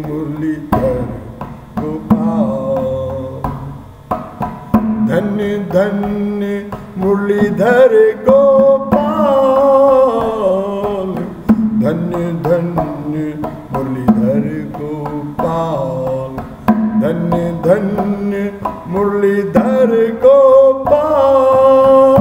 मुरलीधर गोपाल। धन्य धन्य मुरलीधर गोपाल, धन्य धन्य मुरलीधर गोपाल, धन्य धन्य मुरलीधर गोपाल।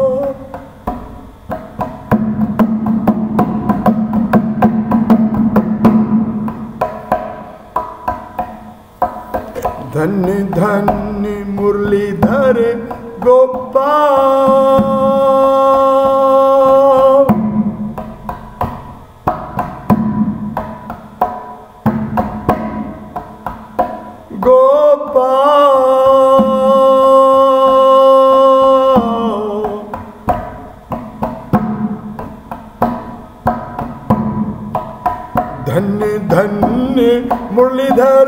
धन्य धन्य मुरलीधर गोपाल। गोपाल धन्य धन्य मुरलीधर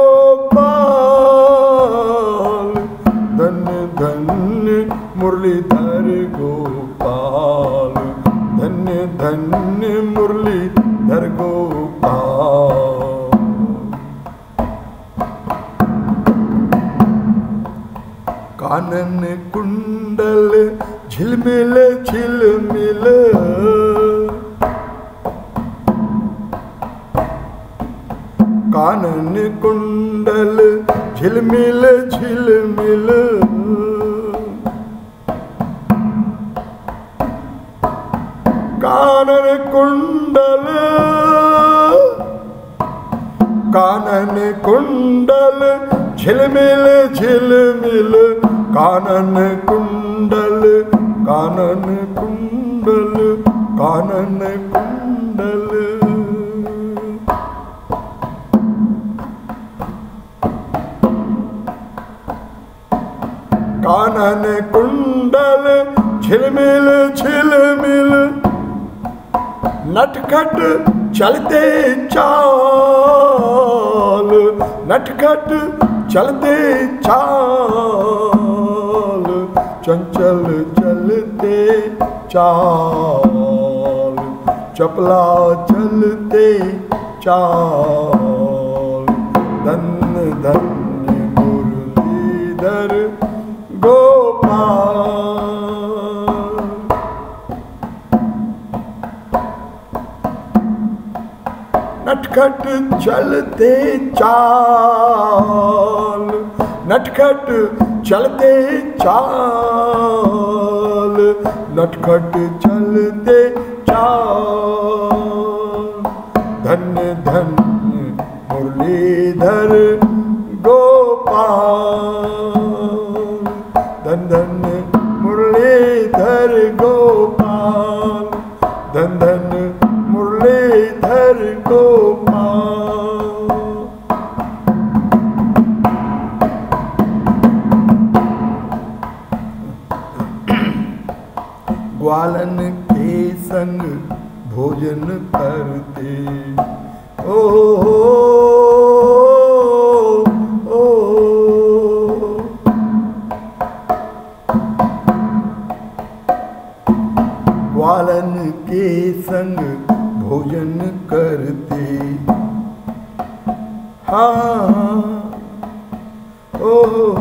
गोपाल, धन्य धन्य मुरलीधर गोपाल, धन्य धन्य मुरलीधर गोपाल। कानन कुंडल झिलमिल झिलमिल, कानन कुंडल झिलमिल झिलमिल। कानन कुंडल, कानन कुंडल झिलमिल झिलमिल। कानन कुंडल, कानन कुंडल, कानन कुंडल। कानन कुंडल झिलमिल झिलमिल। नटखट चलते चाल, नटखट चलते चाल, चंचल चलते चाल, चपला चलते चाल। धन्य धन्य मुरलीधर गोपाल। नटखट चलते चाल, नटखट चलते चाल, नटखट चलते चाल। धन्य धन्य मुरलीधर गोपाल, धन्य धन्य मुरलीधर गोपाल, धन्य धन्य मुरलीधर गोपाल। ग्वालन के संग भोजन करते, ओ ग्वालन के संग भोजन करते। हाँ ओ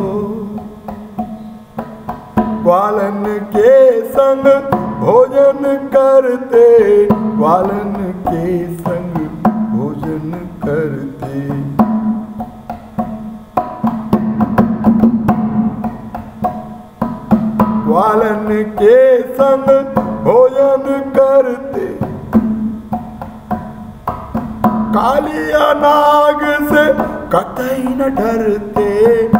ग्वालन के संग भोजन करते, ग्वालन के संग भोजन करते। ग्वालन के संग भोजन करते। कालिया नाग से कतई न डरते,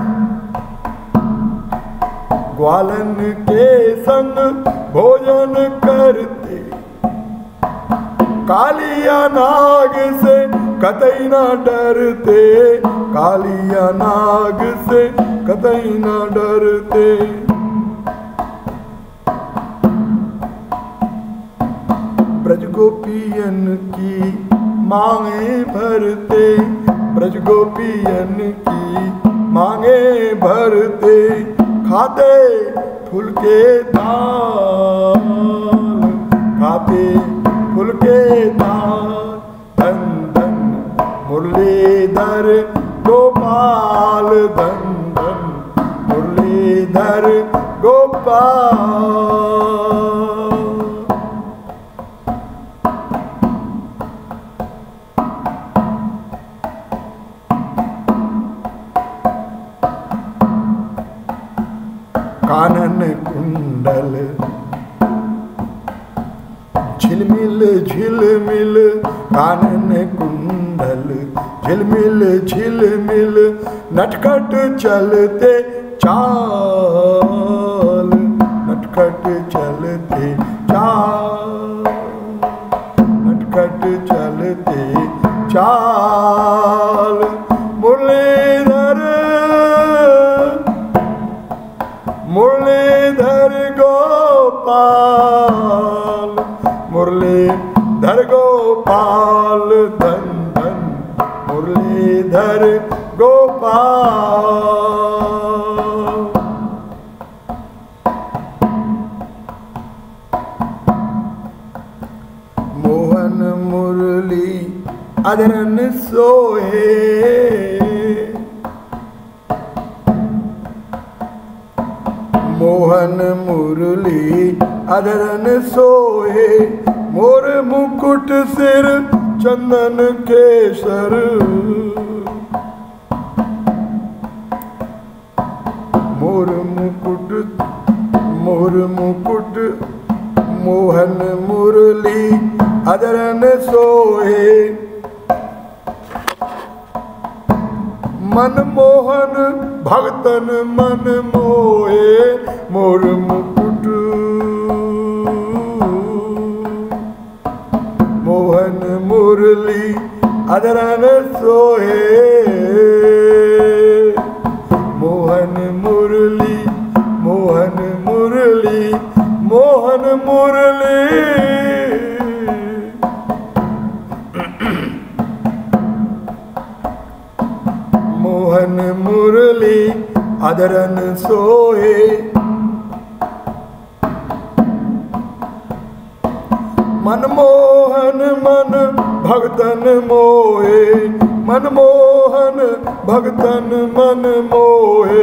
ग्वालन के संग भोजन करते। कालिया नाग से कतई न डरते, कालिया नाग से कतई न डरते। ब्रज गोपियन की मांगे भरते, ब्रज गोपियन की मांगे भरते। खाते फुलके दाल, खाते फुलके दाल। धन धन मुरलीधर गोपाल धन धन मुरलीधर गोपाल। कानन कुंडल झिलमिल झिलमिल कानन कुंडल झिलमिल झिलमिल नटखट चलते चाल नटखट चलते चाल नटखट चलते चाल मुरलीधर मुरलीधर गोपाल मुरलीधर गोपाल धन धन मुरलीधर गोपाल। मोहन मुरली अधरन सोहे मोहन मुरली अधरन सोहे मोर मुकुट सिर चंदन केसर मोर मुकुट मोहन मुरली अधरन सोहे मन मोहन भक्तन मन मोहे मोर मुकुट मोहन मुरली अधरन सोहे मोहन मुरली मोहन मुरली मोहन मुरली मोहन मुरली अधरन सोहे मनमोहन मन भक्तन मोहे मनमोहन भक्तन मन मोहे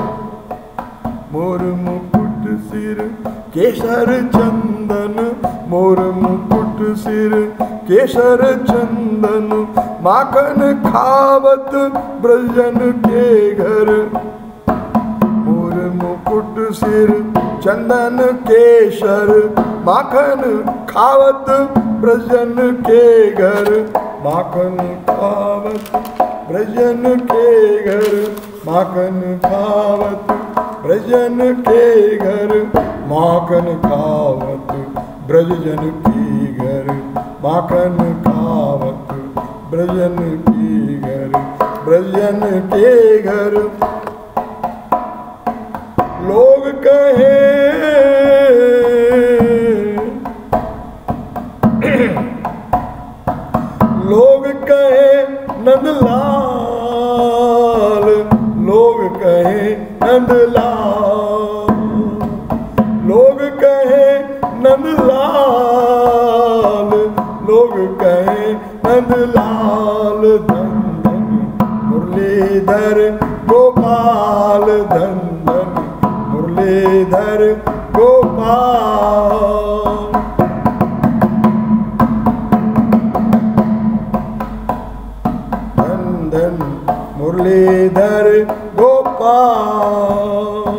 मोर मुकुट सिर केसर चंदन मोर मुकुट सिर केसर चंदन माखन खावत ब्रजन के घर मोर मुकुट सिर चंदन केसर माखन खावत ब्रजन के घर माखन खावत ब्रजन के घर माखन खावत ब्रजन के घर माखन खावत ब्रजन की घर माखन खावत ब्रजन की घर ब्रजन के घर। लोग कहे लोग कहे नंदलाल लोग कहे नंदलाल लोग कहे नंदलाल लोग कहे नंदलाल धन धन मुरलीधर गोपाल धन धन मुरलीधर गोपाल। धन धन मुरलीधर गोपाल।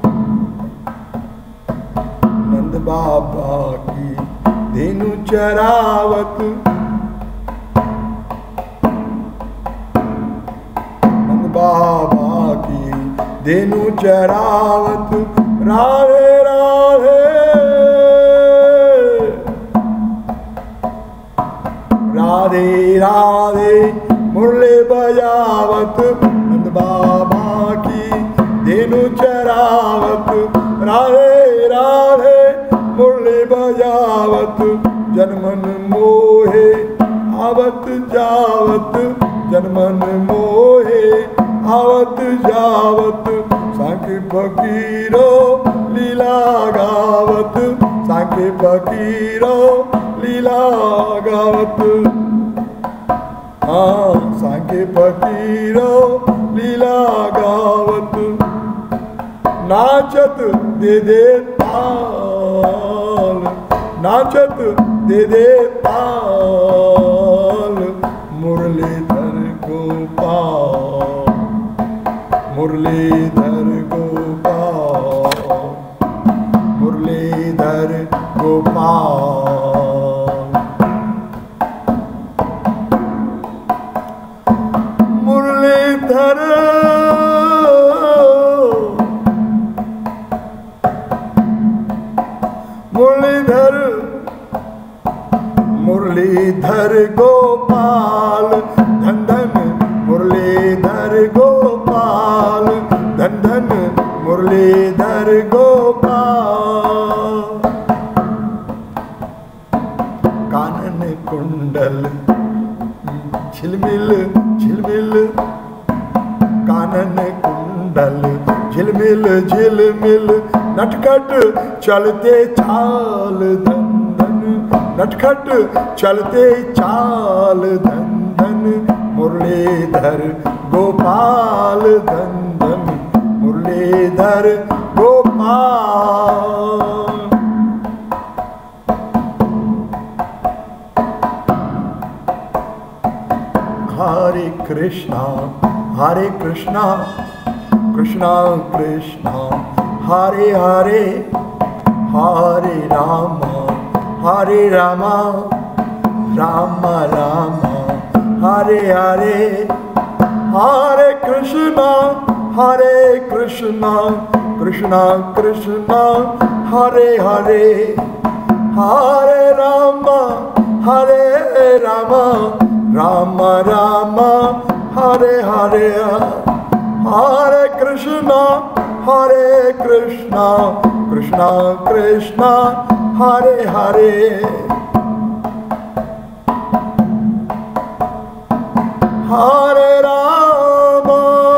नंद बाबा की धेनु चरावत नंद बाबा की धेनु चरावत राधे राधे राधे राधे मुरली बजावत नंद बाबा की धेनु चरावत राधे राधे मुरली बजावत जनमन मोहे आवत जावत जनमन मोहे आवत जावत सांखे फकीरो लीला गावत सांखे फकीरो लीला गावत। हाँ सांख्य फकीरो लीला गावत नाचत दे दे ताल, नाचत दे दे ताल, मुरलीधर गोपाल, मुरलीधर गोपाल, मुरलीधर गोपाल, मुरलीधर मुरलीधर मुरलीधर गोपाल धन धन मुरलीधर गोपाल धन धन मुरलीधर गोपाल, कानन कुंडल झिलमिल झिलमिल, कानन कुंडल झिलमिल झिलमिल, नटखट चलते चाल धन धन, नटखट चलते चाल धन धन, मुरलीधर गोपाल धन धन, मुरलीधर गोपाल। हरे कृष्णा कृष्णा कृष्णा हरे हरे, हरे राम राम राम हरे हरे, हरे कृष्णा कृष्णा कृष्णा हरे हरे, हरे राम राम राम हरे हरे, हरे कृष्णा कृष्णा कृष्णा हरे हरे, हरे राम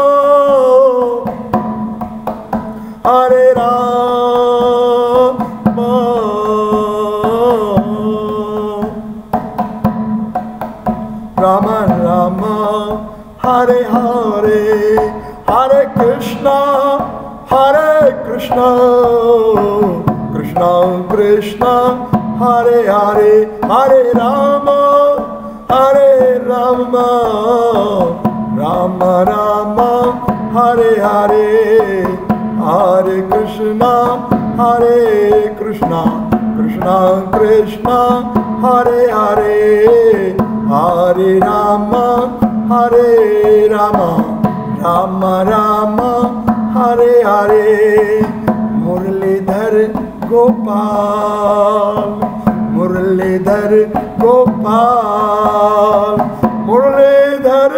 राम राम हरे हरे, हरे कृष्णा कृष्णा कृष्णा हरे हरे, हरे राम राम राम हरे हरे, हरे कृष्णा कृष्णा कृष्णा हरे हरे, हरे राम राम राम हरे हरे, मुरलीधर गोपाल, मुरलीधर गोपाल, मुरलीधर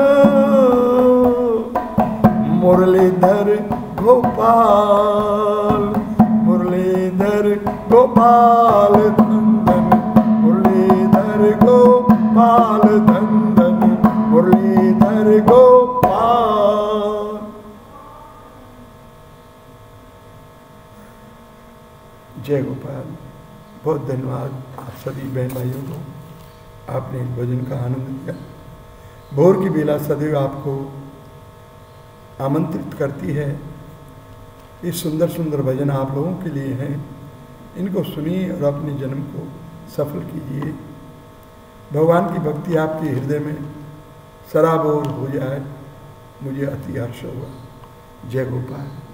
गोपाल, मुरलीधर गोपाल धन धन, मुरलीधर गोपाल धन धन, मुरलीधर गोपाल। जय गोपाल। बहुत धन्यवाद आप सभी बहन भाइयों को, आपने इस भजन का आनंद लिया। भोर की बेला सदैव आपको आमंत्रित करती है। ये सुंदर सुंदर भजन आप लोगों के लिए हैं, इनको सुनिए और अपने जन्म को सफल कीजिए। भगवान की भक्ति आपके हृदय में सराबोर हो जाए, मुझे अति हर्ष होगा। जय गोपाल।